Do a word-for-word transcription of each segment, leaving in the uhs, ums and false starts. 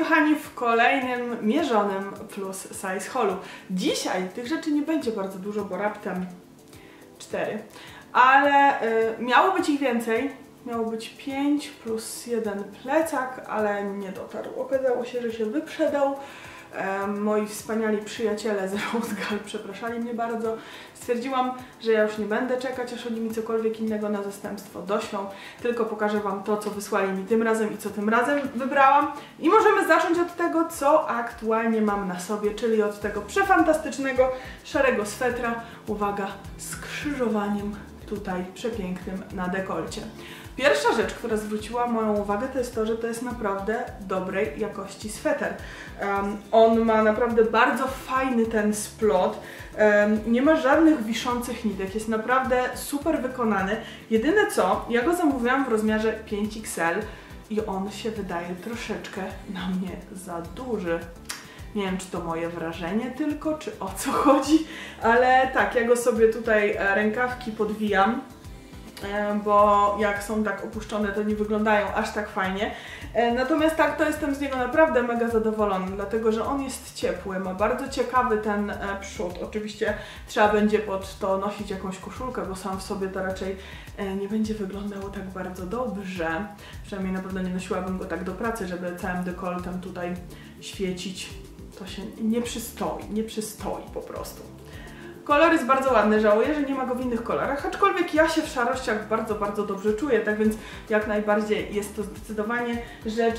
kochani, w kolejnym mierzonym plus size haulu. Dzisiaj tych rzeczy nie będzie bardzo dużo, bo raptem cztery, ale y, miało być ich więcej. Miało być pięć plus jeden plecak, ale nie dotarł. Okazało się, że się wyprzedał. E, moi wspaniali przyjaciele z Rose Gal przepraszali mnie bardzo. Stwierdziłam, że ja już nie będę czekać, aż oni mi cokolwiek innego na zastępstwo doślą, tylko pokażę Wam to, co wysłali mi tym razem i co tym razem wybrałam. I możemy zacząć od tego, co aktualnie mam na sobie, czyli od tego przefantastycznego, szarego swetra. Uwaga, z krzyżowaniem tutaj przepięknym na dekolcie. Pierwsza rzecz, która zwróciła moją uwagę, to jest to, że to jest naprawdę dobrej jakości sweter. Um, on ma naprawdę bardzo fajny ten splot, um, nie ma żadnych wiszących nitek, jest naprawdę super wykonany. Jedyne co, ja go zamówiłam w rozmiarze pięć X L i on się wydaje troszeczkę na mnie za duży. Nie wiem, czy to moje wrażenie tylko, czy o co chodzi, ale tak, ja go sobie tutaj rękawki podwijam, bo jak są tak opuszczone, to nie wyglądają aż tak fajnie. Natomiast tak, to jestem z niego naprawdę mega zadowolona, dlatego że on jest ciepły, ma bardzo ciekawy ten przód. Oczywiście trzeba będzie pod to nosić jakąś koszulkę, bo sam w sobie to raczej nie będzie wyglądało tak bardzo dobrze. Przynajmniej na pewno nie nosiłabym go tak do pracy, żeby całym dekoltem tutaj świecić. To się nie przystoi, nie przystoi po prostu. Kolor jest bardzo ładny, żałuję, że nie ma go w innych kolorach, aczkolwiek ja się w szarościach bardzo, bardzo dobrze czuję, tak więc jak najbardziej jest to zdecydowanie rzecz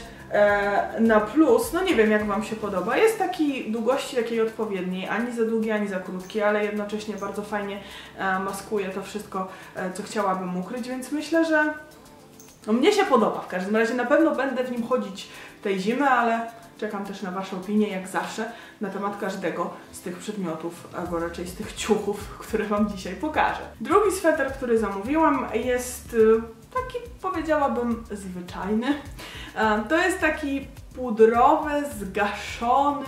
e, na plus. No nie wiem, jak Wam się podoba. Jest takiej długości takiej odpowiedniej, ani za długi, ani za krótki, ale jednocześnie bardzo fajnie e, maskuje to wszystko, e, co chciałabym ukryć, więc myślę, że no, mnie się podoba. W każdym razie na pewno będę w nim chodzić tej zimy, ale czekam też na Wasze opinie, jak zawsze, na temat każdego z tych przedmiotów, albo raczej z tych ciuchów, które Wam dzisiaj pokażę. Drugi sweter, który zamówiłam, jest taki, powiedziałabym, zwyczajny. To jest taki pudrowy, zgaszony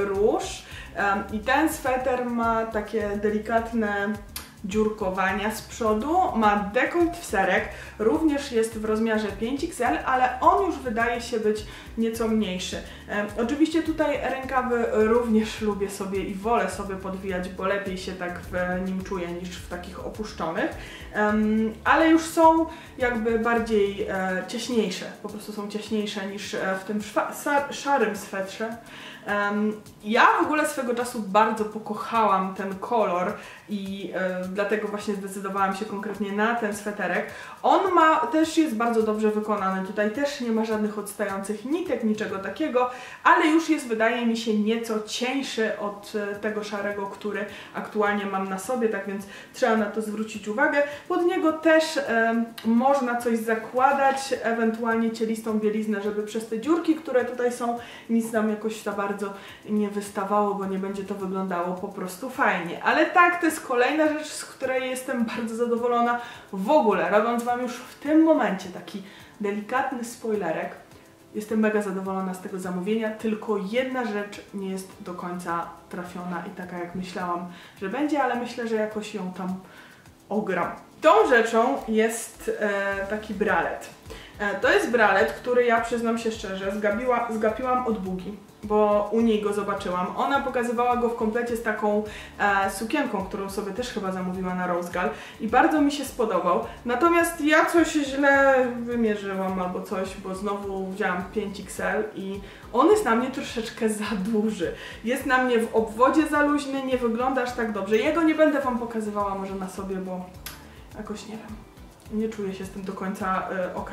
róż i ten sweter ma takie delikatne dziurkowania z przodu, ma dekolt w serek, również jest w rozmiarze pięć X L, ale on już wydaje się być nieco mniejszy. E, oczywiście tutaj rękawy również lubię sobie i wolę sobie podwijać, bo lepiej się tak w nim czuję niż w takich opuszczonych, e, ale już są jakby bardziej e, ciaśniejsze, po prostu są ciaśniejsze niż w tym szarym swetrze. Um, ja w ogóle swego czasu bardzo pokochałam ten kolor i e, dlatego właśnie zdecydowałam się konkretnie na ten sweterek. On ma, też jest bardzo dobrze wykonany, tutaj też nie ma żadnych odstających nitek, niczego takiego, ale już jest, wydaje mi się, nieco cieńszy od e, tego szarego, który aktualnie mam na sobie, tak więc trzeba na to zwrócić uwagę. Pod niego też e, można coś zakładać, ewentualnie cielistą bieliznę, żeby przez te dziurki, które tutaj są, nic nam jakoś za bardzo nie wystawało, bo nie będzie to wyglądało po prostu fajnie. Ale tak, to jest kolejna rzecz, z której jestem bardzo zadowolona. W ogóle, robiąc Wam już w tym momencie taki delikatny spoilerek, jestem mega zadowolona z tego zamówienia, tylko jedna rzecz nie jest do końca trafiona i taka, jak myślałam, że będzie, ale myślę, że jakoś ją tam ogram. Tą rzeczą jest e, taki bralet. E, to jest bralet, który ja, przyznam się szczerze, zgapiła, zgapiłam od Bugi, bo u niej go zobaczyłam. Ona pokazywała go w komplecie z taką e, sukienką, którą sobie też chyba zamówiła na Rose Gal i bardzo mi się spodobał. Natomiast ja coś źle wymierzyłam albo coś, bo znowu wzięłam pięć X L i on jest na mnie troszeczkę za duży. Jest na mnie w obwodzie za luźny, nie wygląda aż tak dobrze. Jego nie będę Wam pokazywała może na sobie, bo jakoś nie wiem. Nie czuję się z tym do końca y, ok.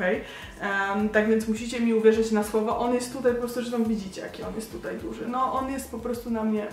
Um, tak więc musicie mi uwierzyć na słowo. On jest tutaj, po prostu, że tam widzicie, jaki on jest tutaj duży. No, on jest po prostu na mnie...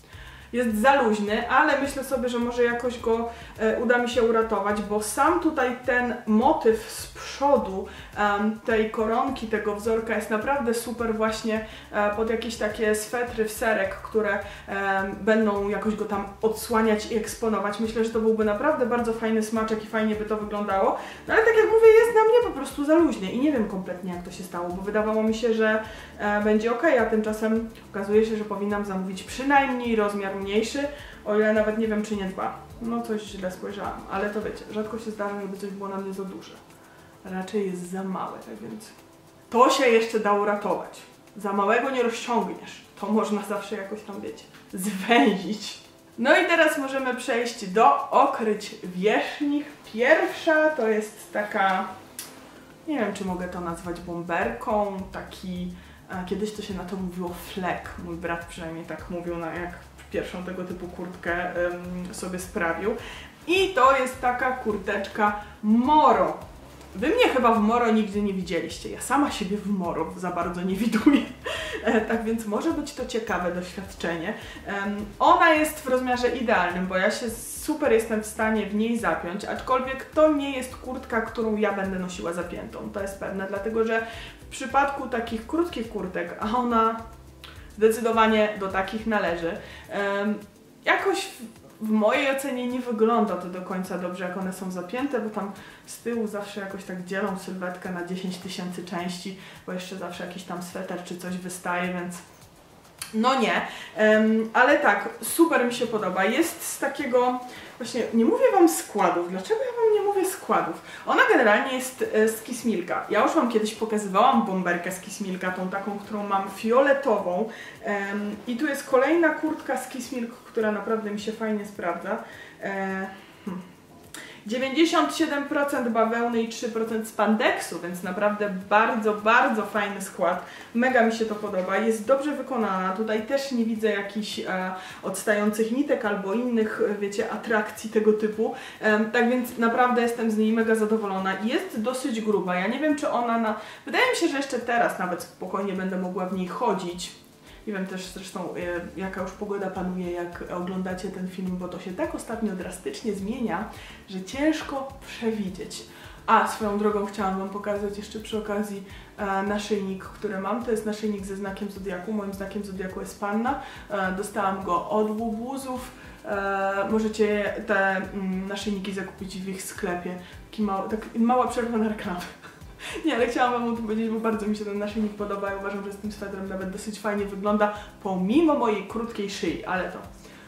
Jest za luźny, ale myślę sobie, że może jakoś go e, uda mi się uratować, bo sam tutaj ten motyw z przodu um, tej koronki, tego wzorka jest naprawdę super właśnie e, pod jakieś takie swetry w serek, które e, będą jakoś go tam odsłaniać i eksponować. Myślę, że to byłby naprawdę bardzo fajny smaczek i fajnie by to wyglądało. No ale tak jak mówię, jest na mnie po prostu za luźny i nie wiem kompletnie, jak to się stało, bo wydawało mi się, że e, będzie ok, a tymczasem okazuje się, że powinnam zamówić przynajmniej rozmiar mniejszy, o ile nawet nie wiem, czy nie dwa. No coś źle spojrzałam, ale to wiecie, rzadko się zdarza, żeby coś było na mnie za duże. Raczej jest za małe, tak więc to się jeszcze da uratować. za małego nie rozciągniesz. To można zawsze jakoś tam, wiecie, zwęzić. No i teraz możemy przejść do okryć wierzchnich. Pierwsza to jest taka, nie wiem czy mogę to nazwać bomberką, taki, a kiedyś to się na to mówiło flek. Mój brat przynajmniej tak mówił, na jak pierwszą tego typu kurtkę ym, sobie sprawił. I to jest taka kurteczka Moro. Wy mnie chyba w Moro nigdy nie widzieliście. Ja sama siebie w Moro za bardzo nie widuję. E, tak więc może być to ciekawe doświadczenie. Um, ona jest w rozmiarze idealnym, bo ja się super jestem w stanie w niej zapiąć, aczkolwiek to nie jest kurtka, którą ja będę nosiła zapiętą. To jest pewne, dlatego że w przypadku takich krótkich kurtek, a ona zdecydowanie do takich należy, um, jakoś w mojej ocenie nie wygląda to do końca dobrze, jak one są zapięte, bo tam z tyłu zawsze jakoś tak dzielą sylwetkę na dziesięć tysięcy części, bo jeszcze zawsze jakiś tam sweter czy coś wystaje, więc no nie. Um, ale tak, super mi się podoba. Jest z takiego, właśnie nie mówię Wam składów. Dlaczego ja Wam nie mówię składów? Ona generalnie jest z Kiss Milka. Ja już Wam kiedyś pokazywałam bomberkę z Kiss Milka, tą taką, którą mam fioletową. Um, I tu jest kolejna kurtka z Kiss Milk, która naprawdę mi się fajnie sprawdza. E, hmm. dziewięćdziesiąt siedem procent bawełny i trzy procent spandeksu, więc naprawdę bardzo, bardzo fajny skład. Mega mi się to podoba, jest dobrze wykonana. Tutaj też nie widzę jakichś e, odstających nitek albo innych, wiecie, atrakcji tego typu. E, tak więc naprawdę jestem z niej mega zadowolona. Jest dosyć gruba. Ja nie wiem, czy ona na... Wydaje mi się, że jeszcze teraz nawet spokojnie będę mogła w niej chodzić. Nie wiem też zresztą, jaka już pogoda panuje, jak oglądacie ten film, bo to się tak ostatnio drastycznie zmienia, że ciężko przewidzieć. A, swoją drogą chciałam Wam pokazać jeszcze przy okazji e, naszyjnik, który mam. To jest naszyjnik ze znakiem Zodiaku. Moim znakiem Zodiaku jest Panna. E, dostałam go od łobuzów. E, możecie te mm, naszyjniki zakupić w ich sklepie. Taki mały, tak, mała przerwa na reklamę. Nie, ale chciałam Wam o tym powiedzieć, bo bardzo mi się ten naszyjnik podoba i uważam, że z tym swetrem nawet dosyć fajnie wygląda, pomimo mojej krótkiej szyi, ale to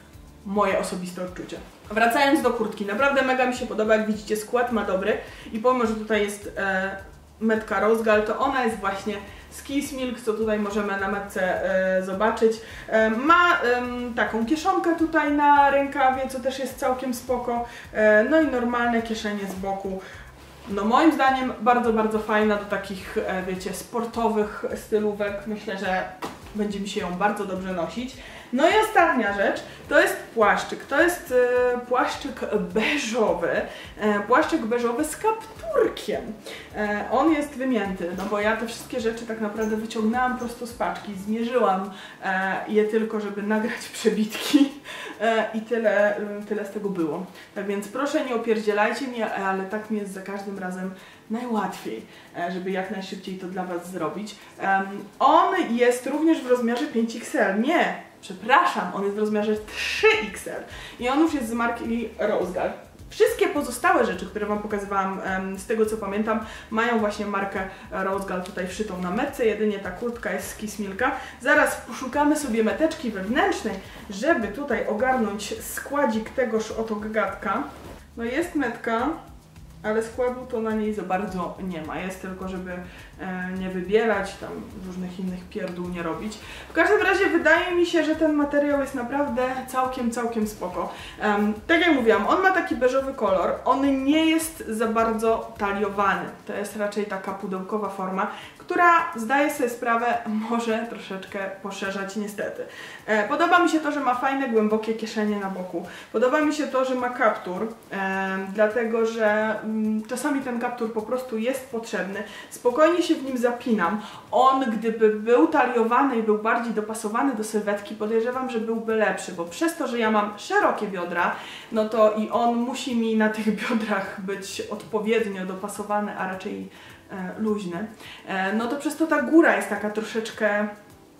moje osobiste odczucie. Wracając do kurtki, naprawdę mega mi się podoba, jak widzicie skład ma dobry i pomimo, że tutaj jest e, metka Rose Gold, to ona jest właśnie z Kiss Milk, co tutaj możemy na metce e, zobaczyć. E, ma e, taką kieszonkę tutaj na rękawie, co też jest całkiem spoko, e, no i normalne kieszenie z boku. No moim zdaniem bardzo, bardzo fajna do takich, wiecie, sportowych stylówek. Myślę, że będzie mi się ją bardzo dobrze nosić. No i ostatnia rzecz, to jest płaszczyk. To jest e, płaszczyk beżowy. E, płaszczyk beżowy z kapturkiem. E, on jest wymięty, no bo ja te wszystkie rzeczy tak naprawdę wyciągnęłam prosto z paczki. Zmierzyłam e, je tylko, żeby nagrać przebitki e, i tyle, tyle z tego było. Tak więc proszę, nie opierdzielajcie mnie, ale tak mi jest za każdym razem najłatwiej, żeby jak najszybciej to dla Was zrobić. Um, on jest również w rozmiarze pięć X L. Nie, przepraszam, on jest w rozmiarze trzy X L. I on już jest z marki Rose Gold. Wszystkie pozostałe rzeczy, które Wam pokazywałam, um, z tego co pamiętam, mają właśnie markę Rose Gold tutaj wszytą na metce. Jedynie ta kurtka jest z Kiss Milka. Zaraz poszukamy sobie meteczki wewnętrznej, żeby tutaj ogarnąć składzik tegoż oto gagatka. No jest metka, ale składu to na niej za bardzo nie ma. Jest tylko, żeby e, nie wybierać, tam różnych innych pierdół nie robić. W każdym razie wydaje mi się, że ten materiał jest naprawdę całkiem, całkiem spoko. Um, tak jak mówiłam, on ma taki beżowy kolor. On nie jest za bardzo taliowany. To jest raczej taka pudełkowa forma, która zdaje sobie sprawę, może troszeczkę poszerzać niestety. E, podoba mi się to, że ma fajne, głębokie kieszenie na boku. Podoba mi się to, że ma kaptur, e, dlatego że czasami ten kaptur po prostu jest potrzebny. Spokojnie się w nim zapinam. On, gdyby był taliowany i był bardziej dopasowany do sylwetki, podejrzewam, że byłby lepszy, bo przez to, że ja mam szerokie biodra, no to i on musi mi na tych biodrach być odpowiednio dopasowany, a raczej e, luźny. E, no to przez to ta góra jest taka troszeczkę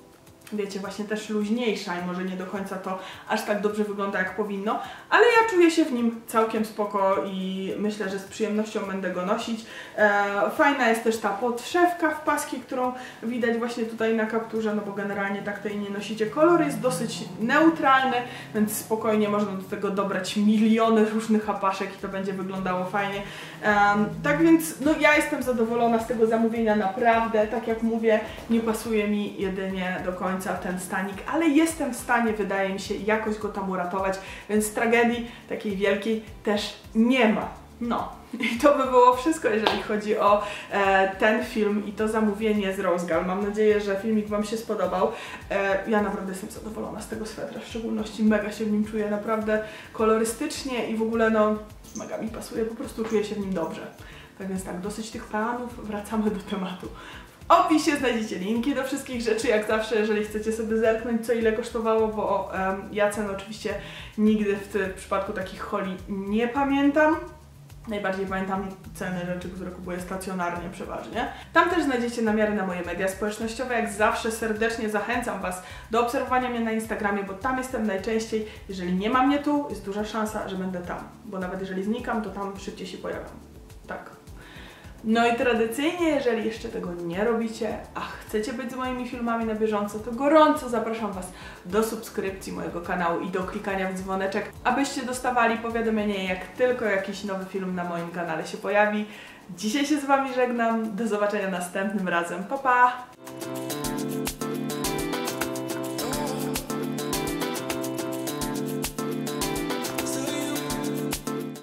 wiecie, właśnie też luźniejsza i może nie do końca to aż tak dobrze wygląda jak powinno, ale ja czuję się w nim całkiem spoko i myślę, że z przyjemnością będę go nosić. E, fajna jest też ta podszewka w paski, którą widać właśnie tutaj na kapturze, no bo generalnie tak tej nie nosicie. Kolor jest dosyć neutralny, więc spokojnie można do tego dobrać miliony różnych apaszek i to będzie wyglądało fajnie. E, tak więc no ja jestem zadowolona z tego zamówienia naprawdę, tak jak mówię, nie pasuje mi jedynie do końca ten stanik, ale jestem w stanie, wydaje mi się, jakoś go tam uratować, więc tragedii takiej wielkiej też nie ma. No i to by było wszystko, jeżeli chodzi o e, ten film i to zamówienie z Rose Girl. Mam nadzieję, że filmik Wam się spodobał. E, ja naprawdę jestem zadowolona z tego swetra, w szczególności mega się w nim czuję, naprawdę kolorystycznie i w ogóle no mega mi pasuje, po prostu czuję się w nim dobrze. Tak więc tak, dosyć tych planów, wracamy do tematu. W opisie znajdziecie linki do wszystkich rzeczy, jak zawsze, jeżeli chcecie sobie zerknąć, co ile kosztowało, bo um, ja cen oczywiście nigdy w, ty, w przypadku takich holi nie pamiętam. Najbardziej pamiętam ceny rzeczy, które kupuję stacjonarnie przeważnie. Tam też znajdziecie namiary na moje media społecznościowe. Jak zawsze serdecznie zachęcam Was do obserwowania mnie na Instagramie, bo tam jestem najczęściej. Jeżeli nie ma mnie tu, jest duża szansa, że będę tam, bo nawet jeżeli znikam, to tam szybciej się pojawiam. Tak. No i tradycyjnie, jeżeli jeszcze tego nie robicie, a chcecie być z moimi filmami na bieżąco, to gorąco zapraszam Was do subskrypcji mojego kanału i do klikania w dzwoneczek, abyście dostawali powiadomienie, jak tylko jakiś nowy film na moim kanale się pojawi. Dzisiaj się z Wami żegnam, do zobaczenia następnym razem, pa pa!